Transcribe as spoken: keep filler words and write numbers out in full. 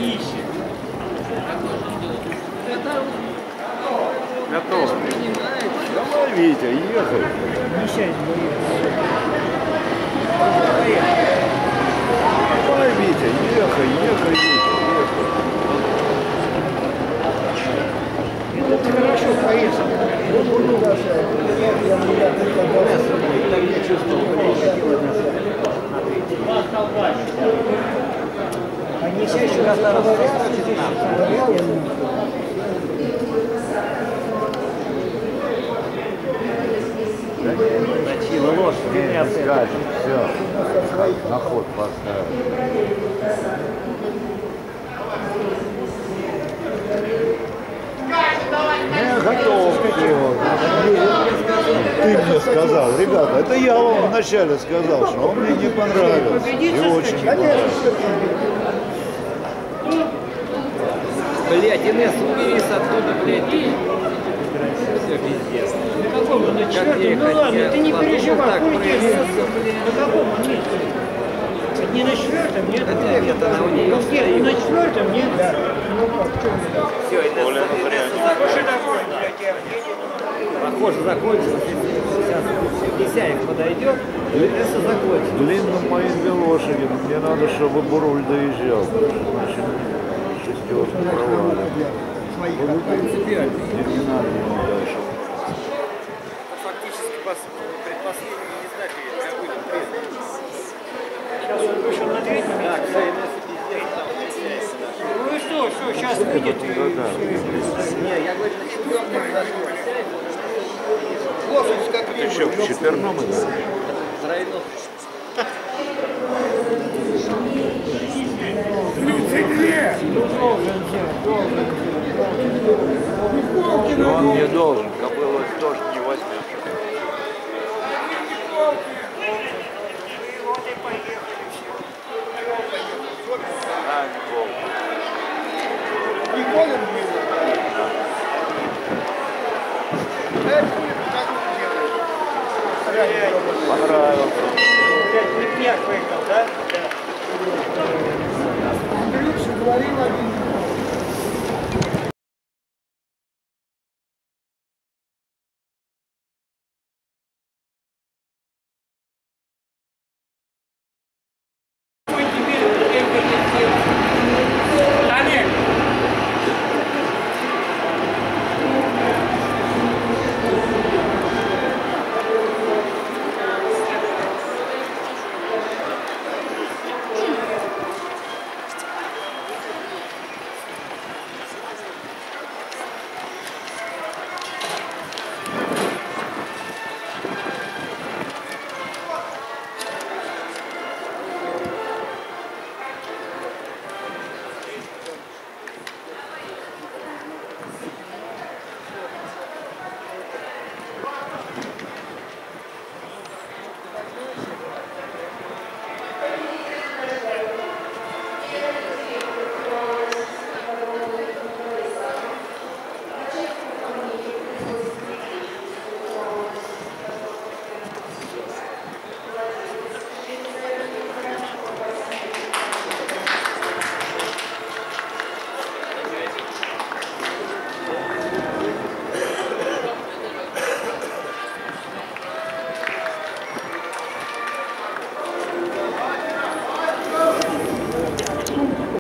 ищет. Готово. Давай, Витя, ехай. Не сядь, Давай, Витя, ехай, ехай, Витя, ехай. это хорошо поехал. Я чувствовал, А не еще раз Точила ложь, не скажет, все, на ход поставил. Я готов. Ты мне сказал, ребята, это я вам вначале сказал, что он мне не понравился. И очень понравился. Блять, Инесс, уберись оттуда, блядь. Все пиздец. На каком? На четвертом? Ну ладно, ты не переживай, хуй тебе. На каком он месте? Не на четвертом, нет? Хотя нет, она у нее стоит. Нет, на четвертом, нет? Да. Ну как, что? Все, Инесса закончилась. Похоже, закончилось. Сейчас Лисяев подойдет, Инесса закончится. Длинным моим лошади, мне надо, чтобы Буруль доезжал. Иначе шестерки провалят. Принципиально. Не надо ему дальше. Фактически предпоследний не знаю, как будет. Сейчас он вышел на третий. Так, все, Инесса пиздец там встречается. Ну и что, что, сейчас выйдет и... Не, я говорю, на четвертом зашел. Лошадь как Ты что, в четверном играешь? Тройной. Он не должен, кобылу тоже не возьмет. А, не волк. Понравился. Блядь, Лепняк выиграл, да? Да. Ключ говорил один.